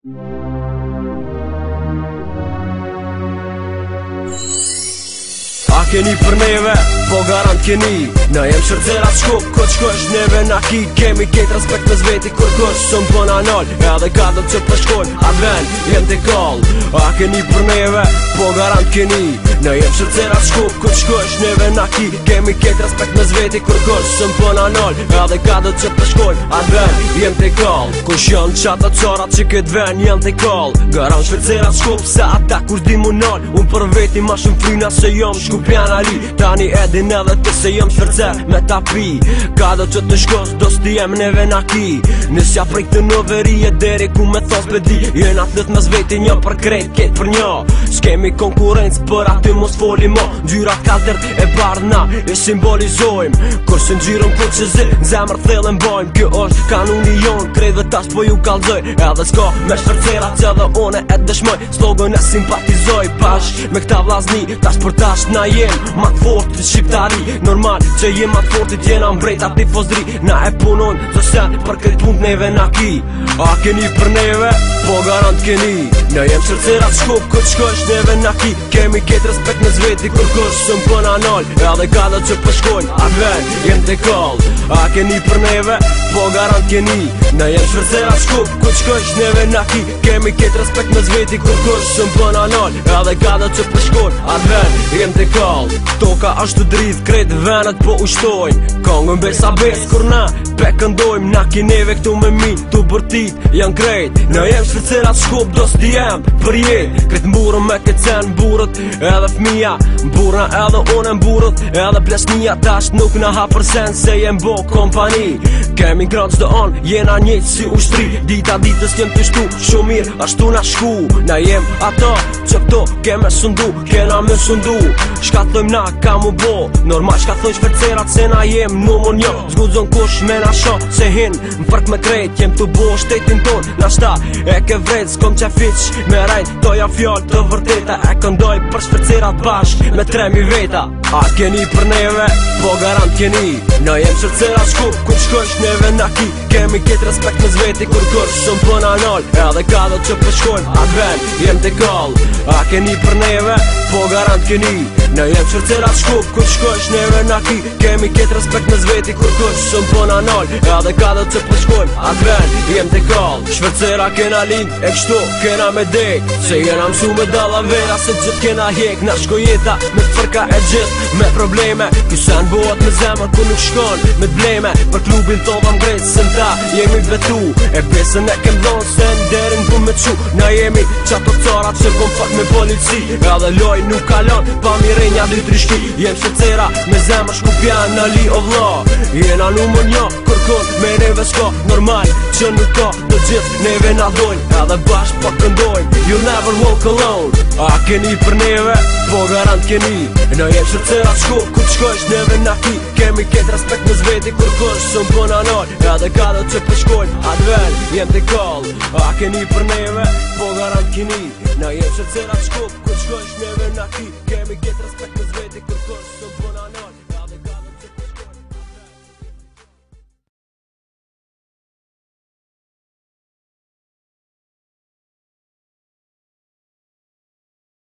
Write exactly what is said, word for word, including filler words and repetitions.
A keni për neve, po garant keni. Na jem shërcerat shkup, ko qkosh neve na ki. Kemi ket respekt me zveti kur kush sëm pëna nal. Edhe kadët që përshkojnë atë ven, jem të kall. A keni për neve, po garant keni. Na jem shërcerat shkup, ko qkosh neve na ki. Kemi ket respekt me zveti kur kush sëm pëna nal. Edhe kadët që përshkojnë atë ven, jem të kall. Kush janë qatë qarat që këtë ven, jem të kall. Garant shërcerat shkup, se ata kur di mu nal. Unë për veti ma shumë frina se jom shkup ali. Tani edin edhe të se jem shërcer me tapi. Ka do që të shkos, do s'ti jem neve na ki. Nësja prej të në veri e deri ku me thos bedi. Jena të lët me zveti një për krejt, ket për një. S'kemi konkurencë për aty mos foli mo. Gjyrat kaltert e barna e simbolizojmë. Kur se n'gjyrën ku që zi, zemër thellën bojmë. Kjo është kanuni jon, krejt dhe tash po ju kalzoj. Edhe s'ka me shërcerat që dhe one e dëshmoj. Slogan e simpatizoj pash me këta vlazni. Tash për tash na jem ma të fortit shqiptari. Normal që jem ma të fortit jena mbrejta ti fosdri. Na e punojmë zësen për këtë punt neve na ki. A keni për neve, po garant keni. Na jem shërcerat shkup, këtë shkosh neve na ki. Kemi ket respekt me zveti kur kush sëm pëna nal. Edhe kadët që përshkojnë atë ven, jem të kall. A keni për neve, po garant keni. Na jem shërcerat shkup, këtë shkosh neve na ki. Kemi ket respekt me zveti kur kush sëm pëna nal. Edhe kadët që përshkojnë atë ven, jem të kall. Toka është të dridh, krejt venet po ushtojnë. Kongën besa bes kur na pe këndojmë. Na ki neve këtu me mi, tu bërtit janë krejt. Na jem shërcerat shkup, do s'ti jem për jet. Krejt mburën me këtë sen mburët edhe fmija. Mburna edhe une mburët edhe plesnia. Tash nuk na ha për sen se jem bo kompani. Kemi ngrot çdo on, jena njëjt si ushtri. Dita ditës jem të shtu, shumë mirë ashtu na shku. Na jem ato që këto keme sundu, kena me sundu. Shka thojmë na ka mu bo, normal shka thojnë shpercerat se na jem numër një. Zgudzon kush me na sho, se hin më fërk me krejt. Jem të bo shtetin ton, na shta e ke vret. S'kom qa fiq me rajt, toja fjall të vërteta. E këndoj për shpercerat bashk me tremi veta. A keni për neve, po garant keni. Na jem shërcerat shkup, ku qkosh neve na ki. Kemi ket respekt me zveti kur kush sëm pëna nal. Edhe kadët që përshkojnë atë ven, jem të kall. A keni për neve, po garant keni. Na jem shërcerat shkup, ku qkosh neve na ki. Kemi ket respekt me zveti kur kush sëm pëna nal. Edhe kadët që përshkojnë atë ven, jem të kall. Shpercera kena lind, e kështu kena me dek. Se jena msu me dalla vera, se gjithë kena hek. Na shko jeta me fërka e gjithë, me probleme. Kysen bohat me zemër ku nuk shkon me t'bleme. Për klubin ton dham grejt se n'ta jemi vetu. E besën e kem dhon se n'derin ku me qu. Na jemi qato carat që kom fat me polici. Edhe loj nuk kalon pa mirenja dy trishki. Jem shërcera me zemër shkupja në li o vla. Jena numër një kërkon me neve s'ka. Normal që nuk ka të gjithë neve na dojnë. Edhe bashk pa këndojnë, you'll never walk alone. A keni për neve, po garant keni. Na jem shërcerat shkup, ku qkosh neve na ki. Kemi ket respekt me zveti kur kush sëm pëna nal. Edhe kadët që përshkojnë atë ven, jem të kall. A keni për neve, po garant keni. Na jem shërcerat shkup, ku qkosh neve na ki.